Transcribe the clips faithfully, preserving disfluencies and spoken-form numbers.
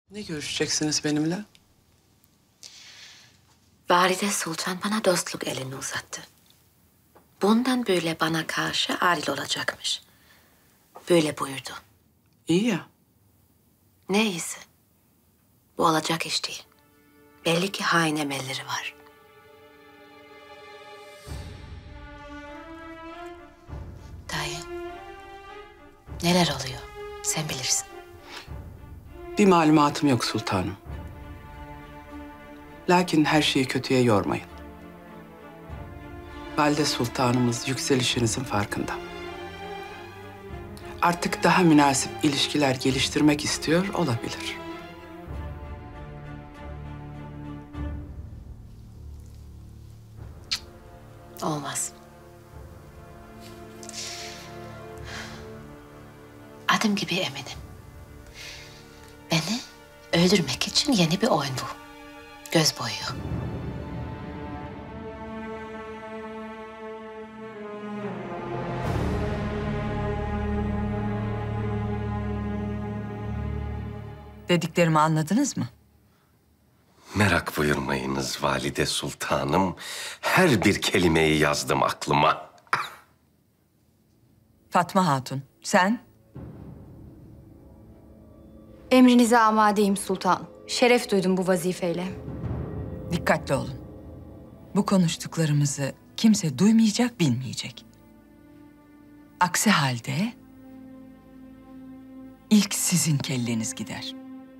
Ne görüşeceksiniz benimle? Valide Sultan bana dostluk elini uzattı. Bundan böyle bana karşı adil olacakmış. Böyle buyurdu. İyi ya. Ne iyisi. Bu olacak iş değil. Belli ki hain emelleri var. Dayı, neler oluyor? Sen bilirsin. Bir malumatım yok sultanım. Lakin her şeyi kötüye yormayın. Valide Sultanımız yükselişinizin farkında. Artık daha münasip ilişkiler geliştirmek istiyor olabilir. Olmaz. Adım gibi eminim. Beni öldürmek için yeni bir oyun bu. Göz boyuyor. Dediklerimi anladınız mı? Merak buyurmayınız valide sultanım. Her bir kelimeyi yazdım aklıma. Fatma Hatun, sen? Emrinize amadeyim sultan. Şeref duydum bu vazifeyle. Dikkatli olun. Bu konuştuklarımızı kimse duymayacak, bilmeyecek. Aksi halde ilk sizin kelleniz gider.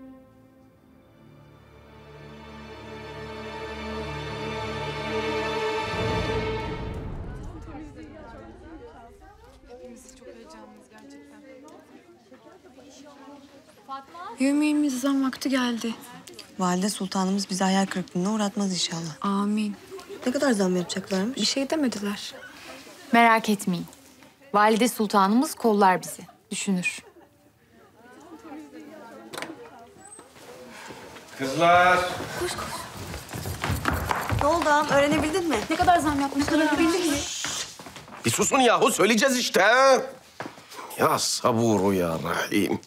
Yemeğimizden vakti geldi. Valide Sultanımız bizi hayal kırıklığına uğratmaz inşallah. Amin. Ne kadar zam yapacaklarmış? Bir şey demediler. Merak etmeyin. Valide Sultanımız kollar bizi. Düşünür. Kızlar. Ne oldu ağam? Öğrenebildin mi? Ne kadar zam yapmışlar bildin mi? Bir susun yahu, söyleyeceğiz işte. Ya saburu ya rahim.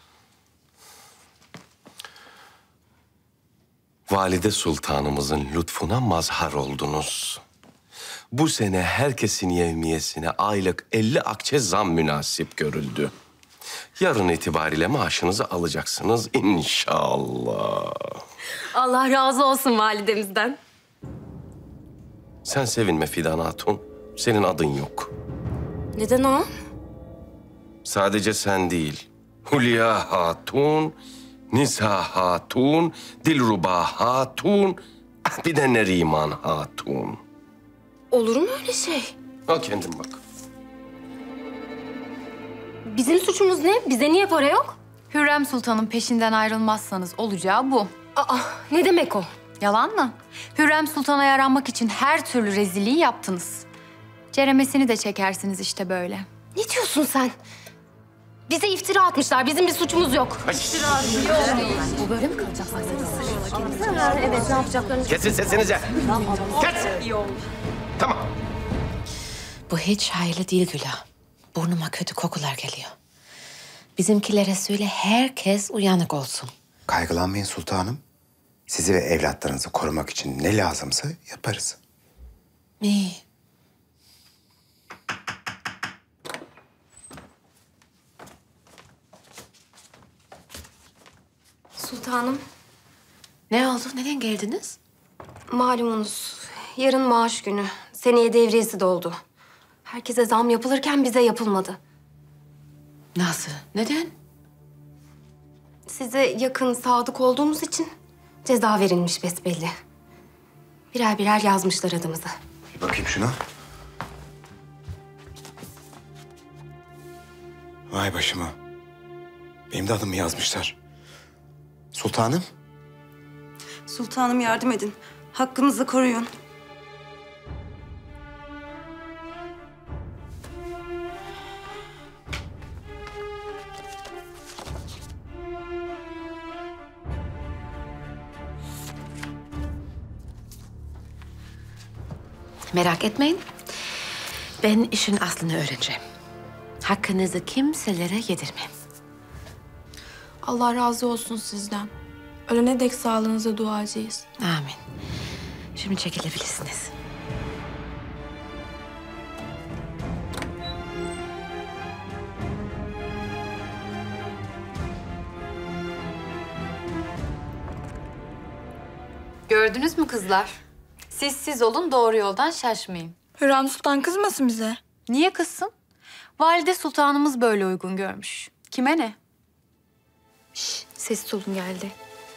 Valide Sultanımızın lütfuna mazhar oldunuz. Bu sene herkesin yevmiyesine aylık elli akçe zam münasip görüldü. Yarın itibariyle maaşınızı alacaksınız inşallah. Allah razı olsun validemizden. Sen sevinme Fidan Hatun. Senin adın yok. Neden o? Sadece sen değil. Hulya Hatun, Nisa Hatun, Dilruba Hatun, bir de Neriman Hatun. Olur mu öyle şey? Al kendin bak. Bizim suçumuz ne? Bize niye para yok? Hürrem Sultan'ın peşinden ayrılmazsanız olacağı bu. Aa, ne demek o? Yalan mı? Hürrem Sultan'a yaranmak için her türlü rezilliği yaptınız. Ceremesini de çekersiniz işte böyle. Ne diyorsun sen? Bize iftira atmışlar. Bizim bir suçumuz yok. Bu böyle mi kalacak? Evet, ne yapacaklarını... Kesin sesinize. Kes. Tamam. Bu hiç hayırlı değil Gülah. Burnuma kötü kokular geliyor. Bizimkilere söyle herkes uyanık olsun. Kaygılanmayın sultanım. Sizi ve evlatlarınızı korumak için ne lazımsa yaparız. İyi. Sultanım, Ne oldu? Neden geldiniz? malumunuz yarın maaş günü. Seneye devriyesi doldu. Herkese zam yapılırken bize yapılmadı. Nasıl? Neden? Size yakın, sadık olduğumuz için ceza verilmiş besbelli. Birer birer yazmışlar adımızı. Bir bakayım şuna. Vay başıma. Benim de adımı yazmışlar. Sultanım. Sultanım yardım edin. Hakkımızı koruyun. Merak etmeyin. Ben işin aslını öğreneceğim. Hakkınızı kimselere yedirmem. Allah razı olsun sizden. Ölene dek sağlığınıza duacıyız. Amin. Şimdi çekilebilirsiniz. Gördünüz mü kızlar? Siz siz olun, doğru yoldan şaşmayın. Hürrem Sultan kızmasın bize. Niye kızsın? Valide Sultanımız böyle uygun görmüş. Kime ne? Şş, sessiz olun geldi.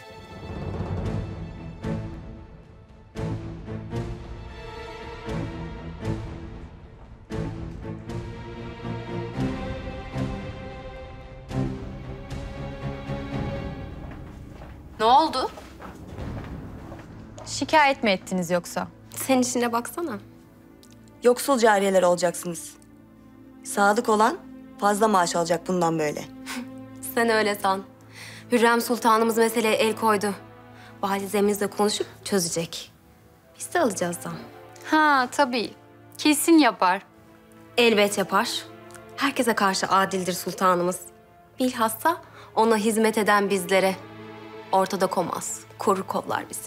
Ne oldu? Şikayet mi ettiniz yoksa? Sen işine baksana. Yoksul cariyeler olacaksınız. Sadık olan fazla maaş alacak bundan böyle. Sen öyle san. Hürrem Sultanımız meseleye el koydu. Validemizle konuşup çözecek. Biz de alacağız zam. Ha tabii. Kesin yapar. Elbet yapar. Herkese karşı adildir sultanımız. Bilhassa ona hizmet eden bizlere. Ortada komaz, korur kollar bizi.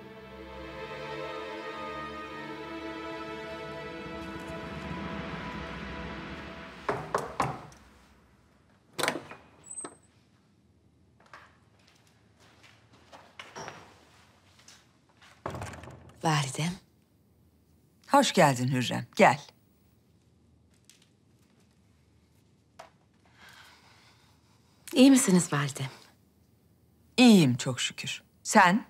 Validem. Hoş geldin Hürrem. Gel. İyi misiniz validem? İyiyim çok şükür. Sen?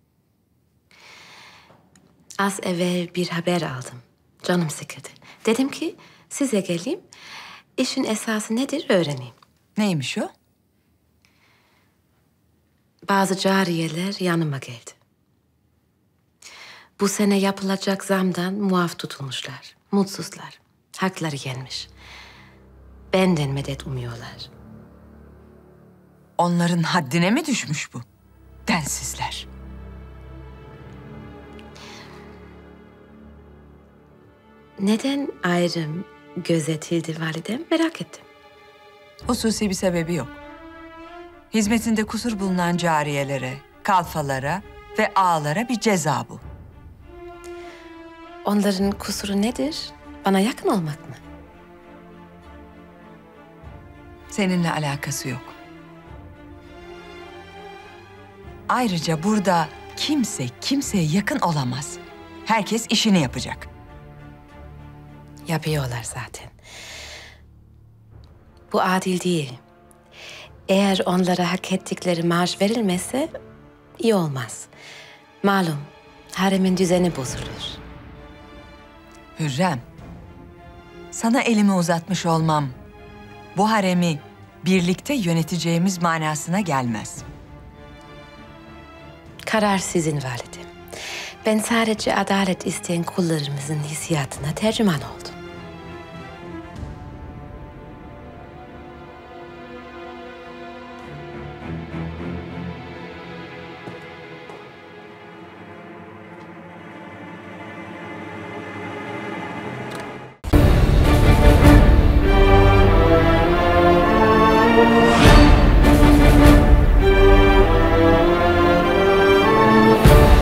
Az evvel bir haber aldım. Canım sıkıldı. Dedim ki size geleyim. İşin esası nedir öğreneyim. Neymiş o? Bazı cariyeler yanıma geldi. Bu sene yapılacak zamdan muaf tutulmuşlar. Mutsuzlar. Hakları gelmiş. Benden medet umuyorlar. Onların haddine mi düşmüş bu? Densizler. Neden ayrım gözetildi validem merak ettim. Hususi bir sebebi yok. Hizmetinde kusur bulunan cariyelere, kalfalara ve ağalara bir ceza bu. Onların kusuru nedir? Bana yakın olmak mı? Seninle alakası yok. Ayrıca burada kimse kimseye yakın olamaz. Herkes işini yapacak. Yapıyorlar zaten. Bu adil değil. Eğer onlara hak ettikleri maaş verilmezse iyi olmaz. Malum haremin düzeni bozulur. Hürrem, sana elimi uzatmış olmam bu haremi birlikte yöneteceğimiz manasına gelmez. Karar sizin validem. Ben sadece adalet isteyen kullarımızın hissiyatına tercüman oldum.